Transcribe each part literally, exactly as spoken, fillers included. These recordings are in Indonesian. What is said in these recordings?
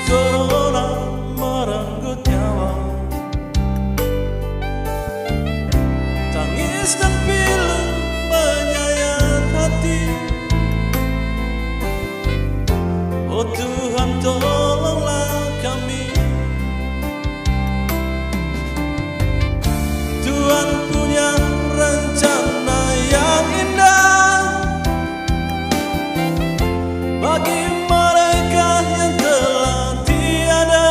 corona merenggut nyawa, tangis dan pilu menyayat hati. Oh Tuhan, tolonglah kami. Tuhan punya rencana yang indah bagi mereka yang telah tiada,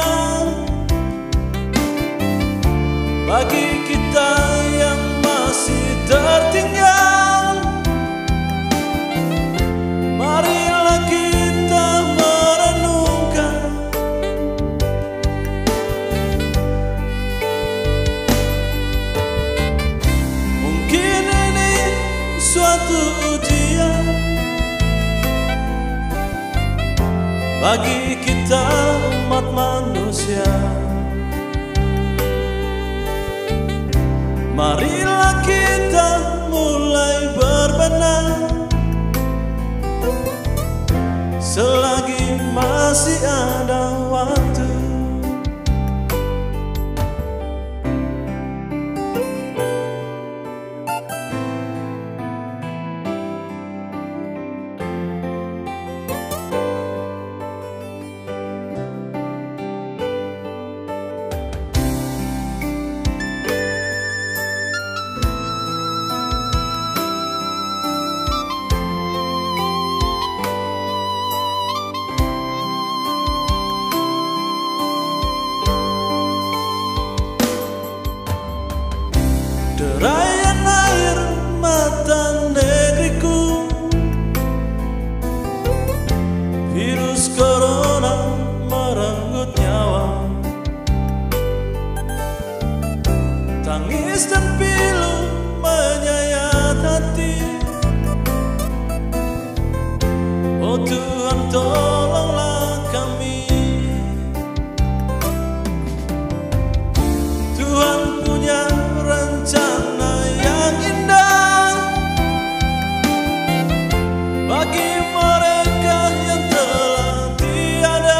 bagi kita yang masih tertinggal. Marilah kita merenungkan mungkin ini suatu ujian bagi kita umat manusia. Marilah kita mulai berbenah selagi masih ada waktu. Derayan air mata negeriku, virus corona merenggut nyawa, tangis dan pilu menyayat hati. Oh Tuhan, tolonglah kami. Tuhan punya rencana yang indah bagi mereka yang telah tiada,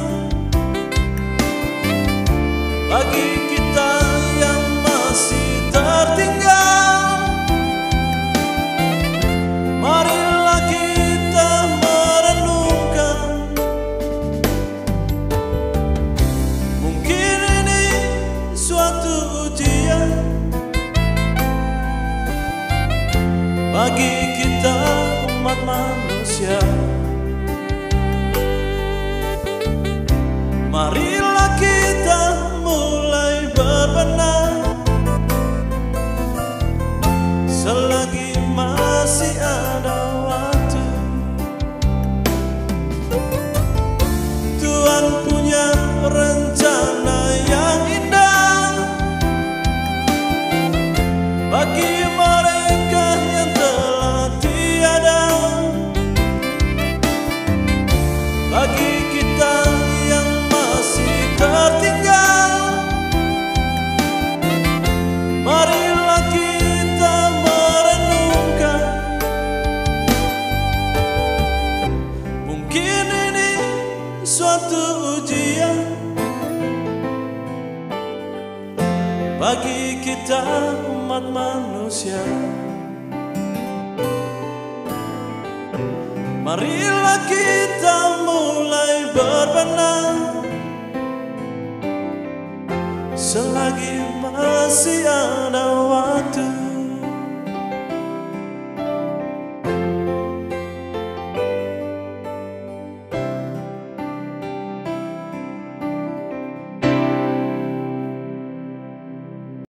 bagi kita yang masih tertinggal. Marilah kita merenungkan mungkin ini suatu ujian bagi kita umat manusia. Marilah kita mulai berbenah selagi masih ada waktu. Tuhan punya rencana yang indah bagi mereka yang telah tiada, bagi kita yang masih tertinggal. Marilah kita merenungkan mungkin ini suatu ujian bagi kita umat manusia. Marilah kita mulai berbenah selagi masih ada waktu.